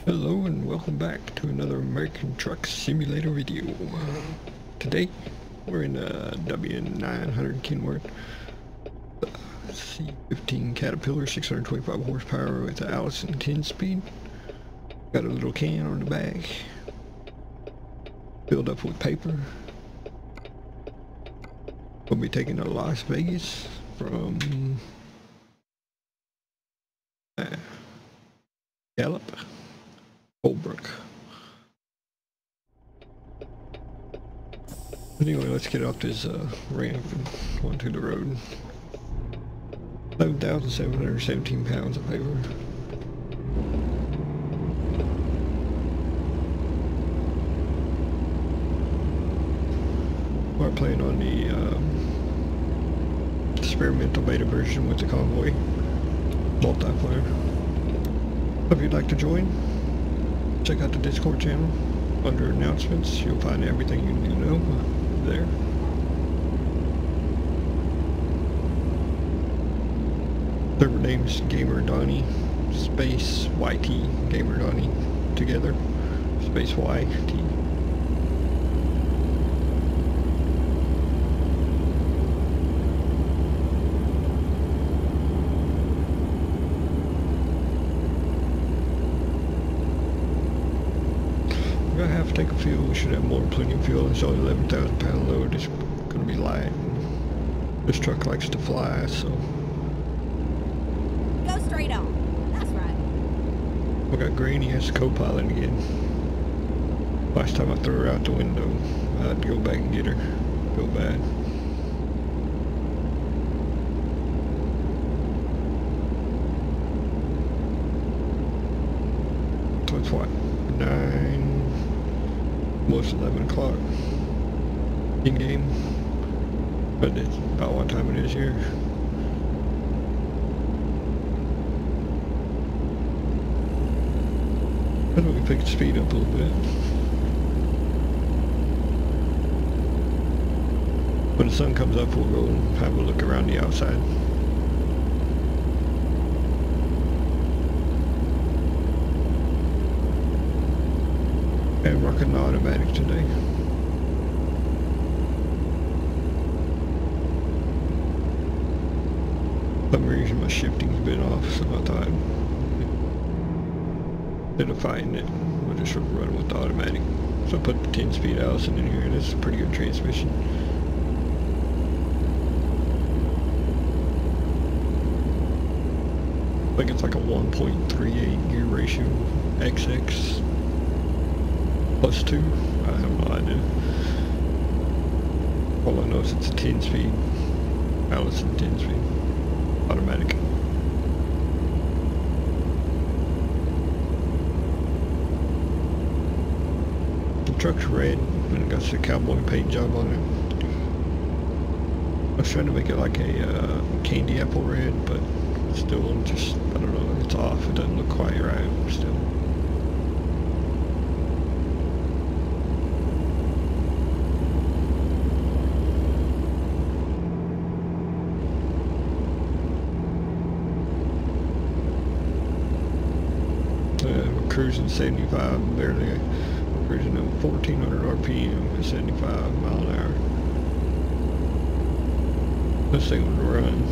Hello and welcome back to another American Truck Simulator video. Today we're in a W900 Kenworth C15 Caterpillar, 625 horsepower with an Allison 10-speed. Got a little can on the back, filled up with paper. We'll be taking to Las Vegas from Gallup, Holbrook. Anyway, let's get off this ramp and onto the road. 11,717 pounds of paper. We're playing on the experimental beta version with the CONVOY multiplayer. If you'd like to join, check out the Discord channel. Under announcements, you'll find everything you need to know there. Server name's Gamer Donnie, space YT, Gamer Donnie, together, space YT. I have to take a fuel. We should have more plenty of fuel. It's only 11,000 pound load. It's going to be light. This truck likes to fly, so. Go straight on. That's right. We got Granny as co-pilot again. Last time I threw her out the window, I had to go back and get her. Feel bad. So it's what? 9, almost 11 o'clock in game, but it's about what time it is here. I think we can pick the speed up a little bit. When the sun comes up, we'll go and have a look around the outside. And rocking the automatic today. For some reason my shifting's been off, so I thought instead of fighting it, we'll just run with the automatic. So I put the 10-speed Allison in here, and it's a pretty good transmission. I think it's like a 1.38 gear ratio XX. +2? I have no idea. All I know is it's a 10-speed, Allison 10-speed, automatic. The truck's red, and it got the cowboy paint job on it. I was trying to make it like a candy apple red, but still just, I don't know, it's off. It doesn't look quite right still. We're cruising 75, barely. We're cruising at 1400 RPM at 75 mile an hour. This thing would run.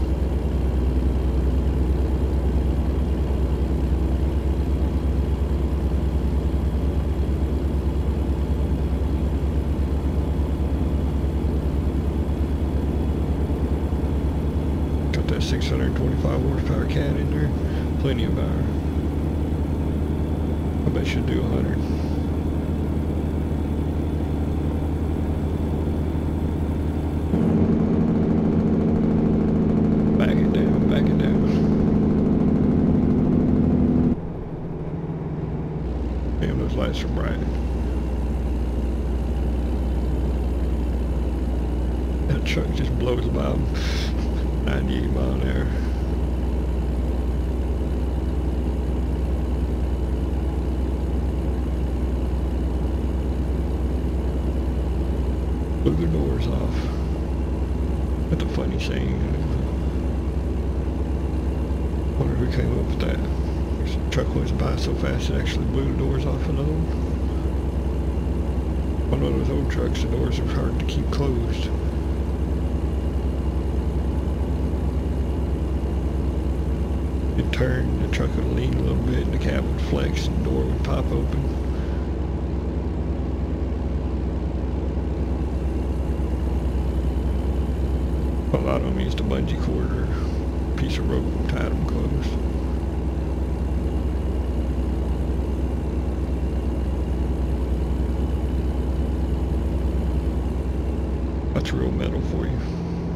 Got that 625 horsepower cat in there. Plenty of power. I bet she'll do 100. Back it down, back it down. Damn, those lights are bright. That truck just blows by 98 mile an hour. Blew the doors off. That's a funny saying. Wonder who came up with that. The truck was by so fast it actually blew the doors off another one. One of those old trucks, the doors are hard to keep closed. You'd turn, the truck would lean a little bit, and the cab would flex, and the door would pop open. A lot of them used a bungee cord or a piece of rope and tied them closed. That's real metal for you.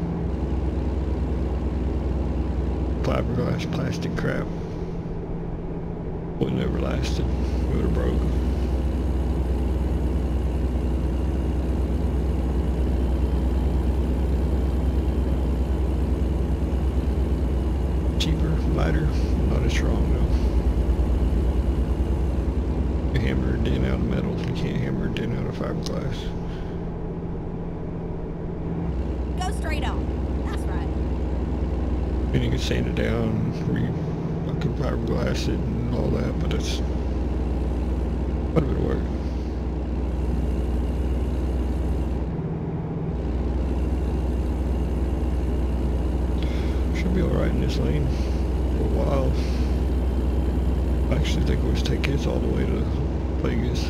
Fiberglass, plastic crap would never lasted. It would have broke. Cheaper, lighter, not as strong though. You hammer a dent out of metal, you can't hammer a dent out of fiberglass. Go straight on. That's right. And you can sand it down, fucking fiberglass it and all that, but it's quite a bit of work. Should be alright in this lane for a while. I actually think we'll take this all the way to Vegas.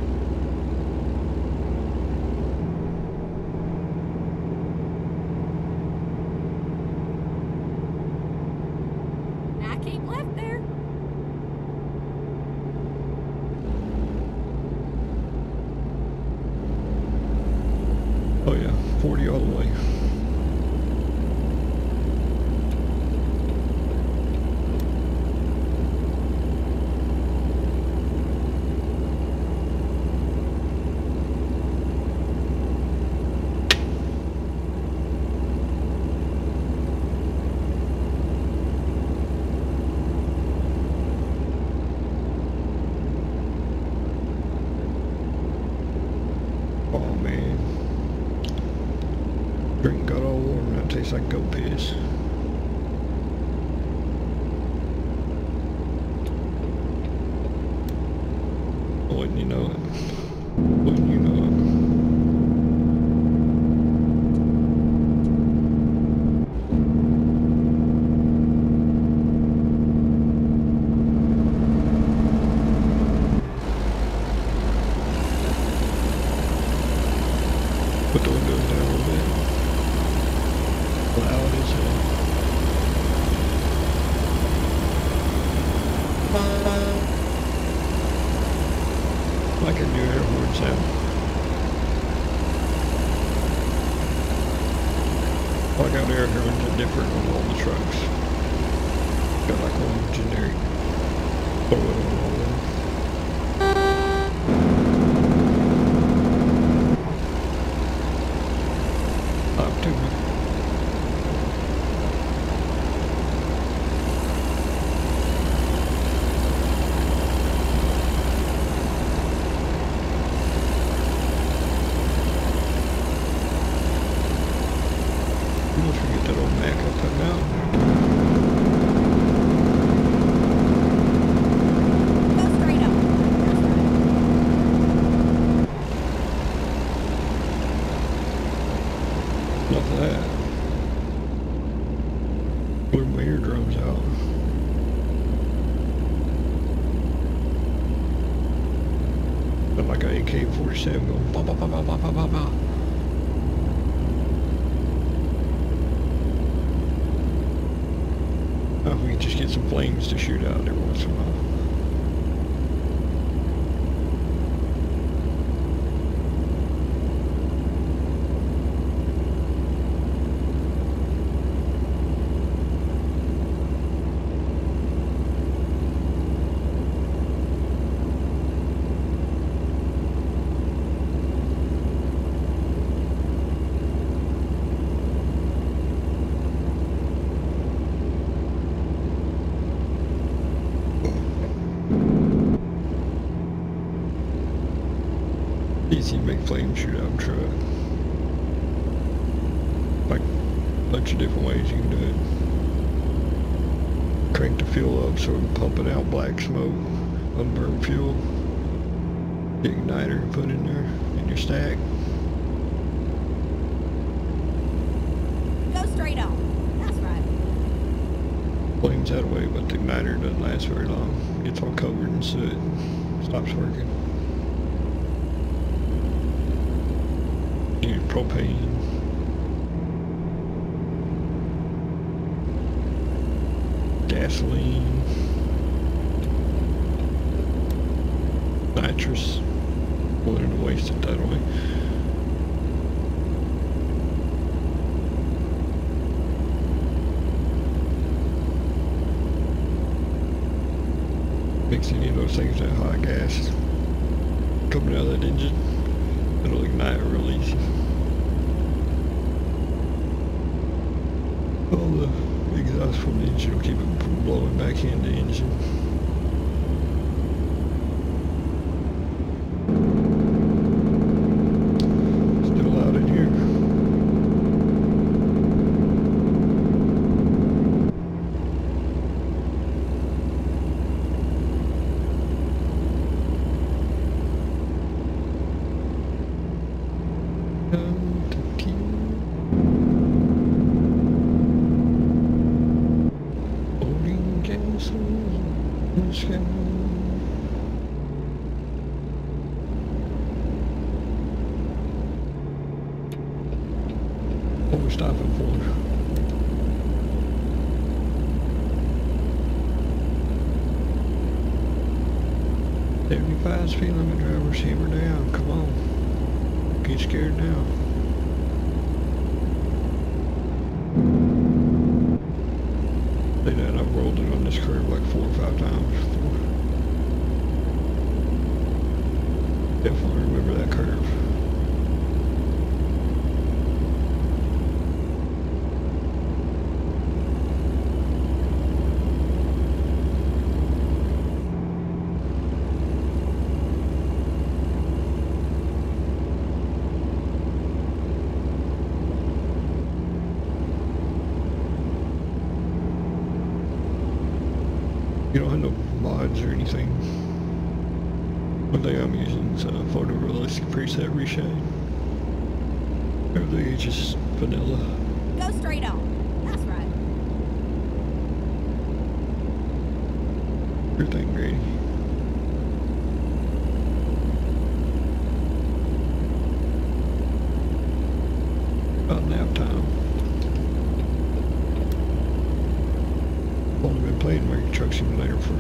I keep left there. Oh yeah, 40 all the way. Oh man. Drink got all warm now, it tastes like goat piss. Wouldn't you know it? Wouldn't you know it? Put the windows down a little bit. Loud as hell. Like a new air horn sound. Like how the air horns are different on all the trucks. Got like one generic. Throw it on all of them. Up to me. You don't forget that old Mac I put out. Go straight on. That's right. Love that. Blew my eardrums out. Felt like an AK-47 going ba ba ba ba ba ba ba ba. Oh, we could just get some flames to shoot out every once in a while. Easy to make flames shoot out of a truck. Like a bunch of different ways you can do it. crank the fuel up so we're pumping out black smoke, unburned fuel. The igniter and put in there in your stack. Go straight on. That's right. Flames that way, but the igniter doesn't last very long. Gets all covered in soot. Stops working. Need propane. Gasoline. Nitrous. Wanted to waste it that way. Mix any of those things that hot gas coming out of that engine, it'll ignite real easy. All the exhaust from the engine will keep it from blowing back in the engine. Still out in here. What we're stopping for? "75 speed limit, drivers, hammer down, come on. Get scared now." Say that, I've rolled it on this curve like 4 or 5 times before. Definitely remember that curve. You don't have no mods or anything. One thing I'm using is a photorealistic preset reshade. Everything is just vanilla. Go straight on. That's right. Everything grady. About nap time. I've only been playing American Truck Simulator for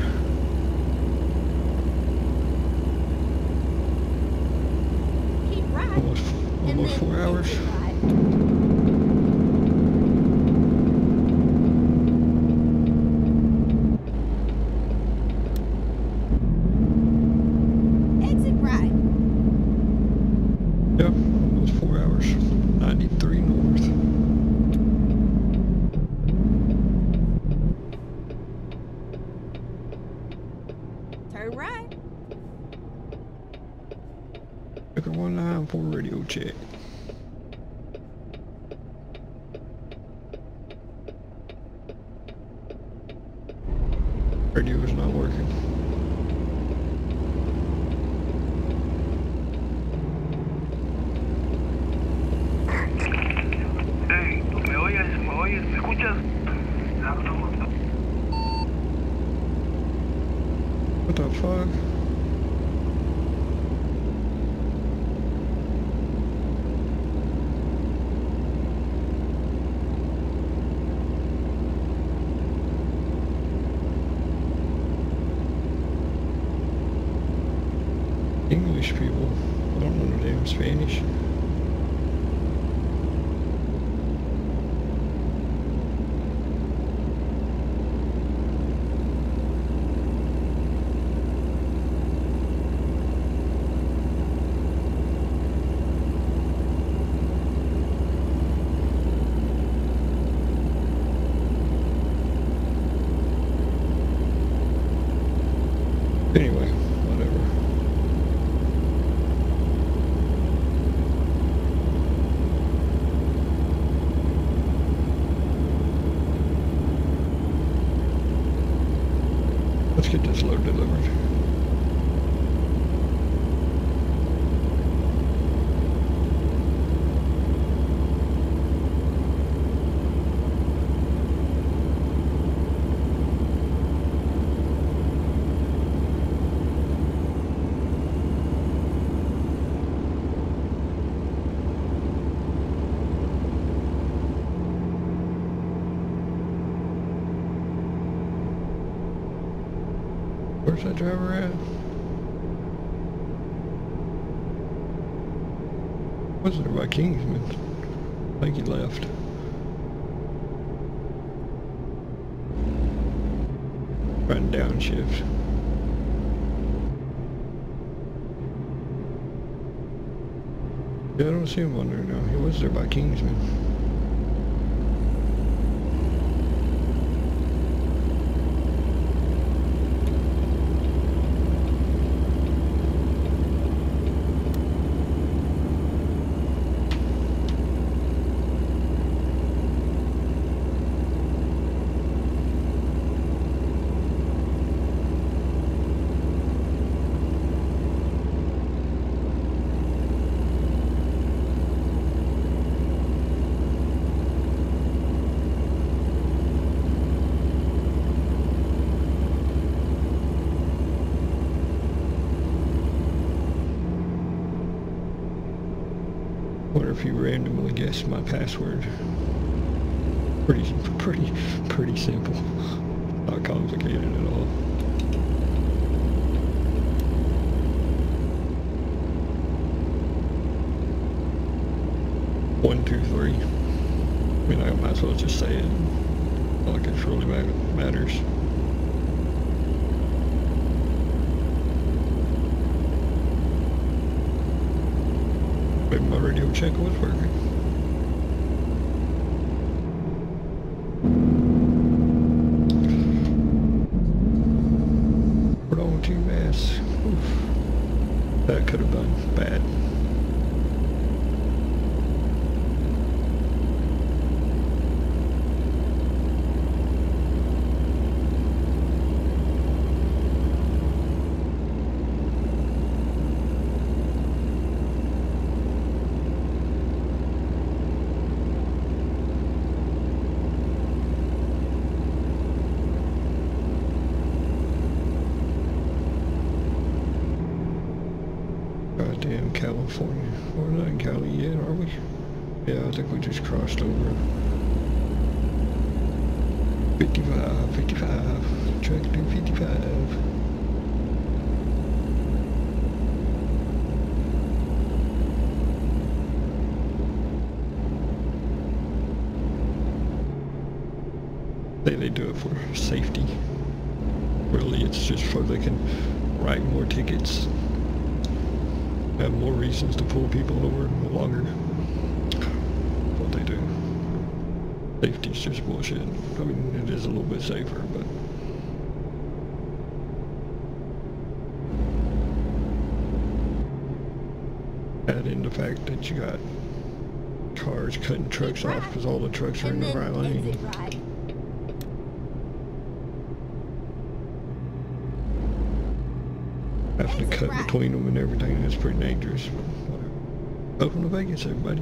Keep right. almost 4 hours. Exit right. Exit right. Yep, almost 4 hours. 93 north. Turn right. Checker 194 radio check. Radio is not working. Hey, ¿me oyes? ¿Me oyes? ¿Me escuchas? What the fuck? English people. I don't know no damn Spanish. Anyway, whatever. Where's that driver at? Was there by Kingsman? I think he left. Run downshift. Yeah, I don't see him on there now. He was there by Kingsman. Wonder if you randomly guessed my password. Pretty simple. Not complicated at all. One, two, three. I mean, I might as well just say it. Not like it really matters. Maybe my radio check was working. Put on too fast. Oof. That could have been bad. Goddamn California. We're not in Cali yet, are we? Yeah, I think we just crossed over. 55, 55. Track to 55. They do it for safety. Really, it's just so they can write more tickets. Have more reasons to pull people over the longer. What they do. Safety's just bullshit. I mean, it is a little bit safer, but add in the fact that you got cars cutting trucks off because all the trucks are in the right lane. Having to cut between them and everything, that's pretty dangerous. Welcome to Vegas, everybody.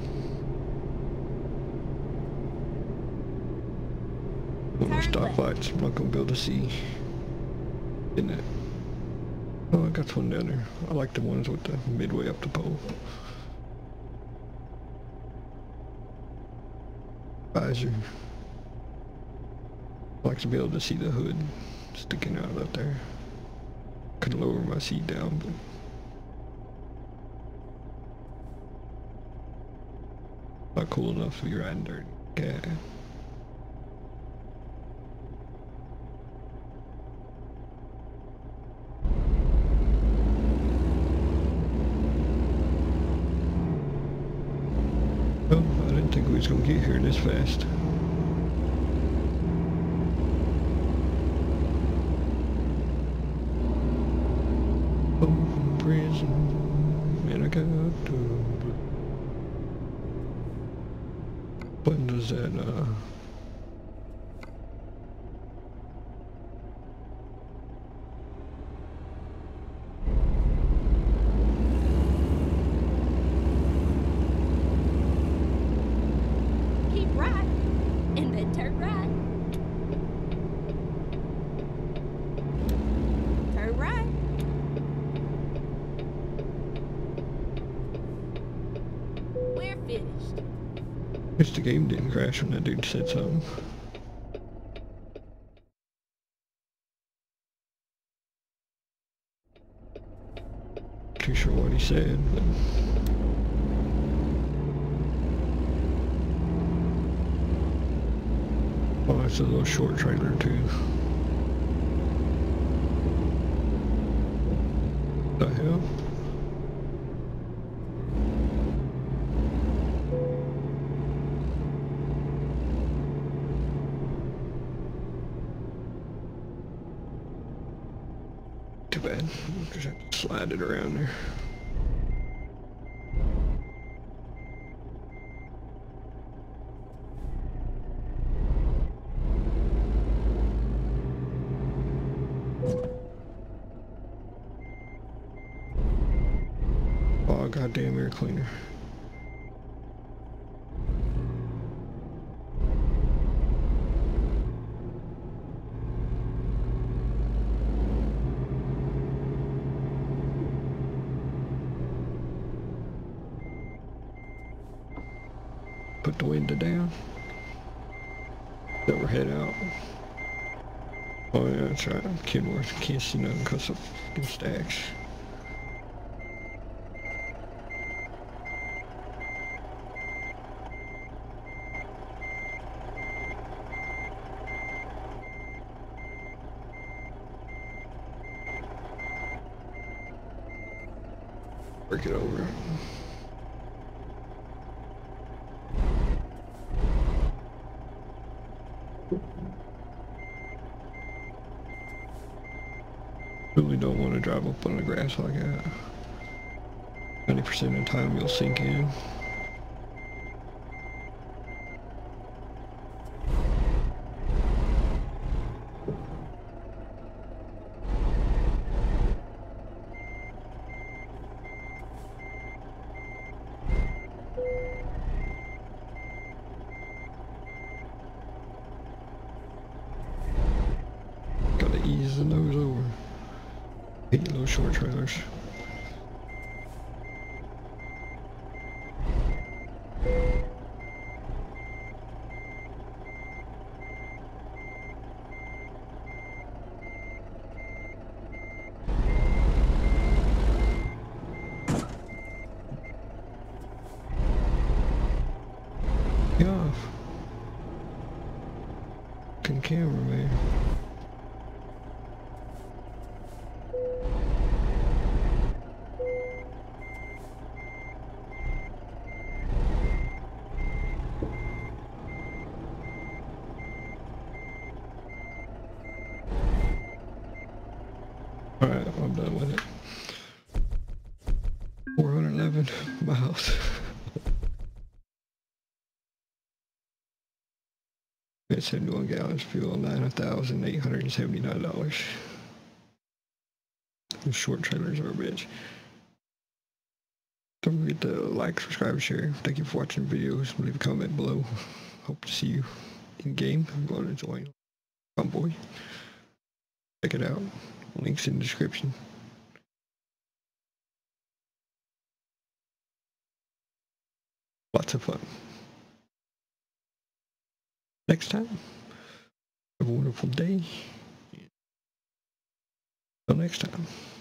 More stoplights, I'm not gonna be able to see. Isn't it? Oh, I got one down there. I like the ones with the midway up the pole. Visor. I like to be able to see the hood sticking out up there. Could lower my seat down, but not cool enough to be riding dirty. Yeah. Oh, I didn't think we was gonna get here this fast. From prison, and I got to. When does that, Keep right, and then turn right. Turn right. We're finished. at least the game didn't crash when that dude said something. too sure what he said, but oh, it's a little short trailer too. The hell? Too bad. Just have to slide it around there. Oh, goddamn air cleaner. Put the window down. Then we're head out. Oh yeah, that's right. Kenworth can't see nothing because of fucking stacks. Work it over. Really don't want to drive up on the grass like that. 90% of the time you'll sink in. Gotta ease the nose over. Hate those short trailers. Get off. Fucking camera, man. Alright, I'm done with it. 411 miles. At 71 gallons fuel, $9,879. Those short trailers are a bitch. Don't forget to like, subscribe, and share. Thank you for watching the videos. Leave a comment below. Hope to see you in game. I'm going to join Convoy. Check it out. Links in the description. Lots of fun. Next time, have a wonderful day. Till next time.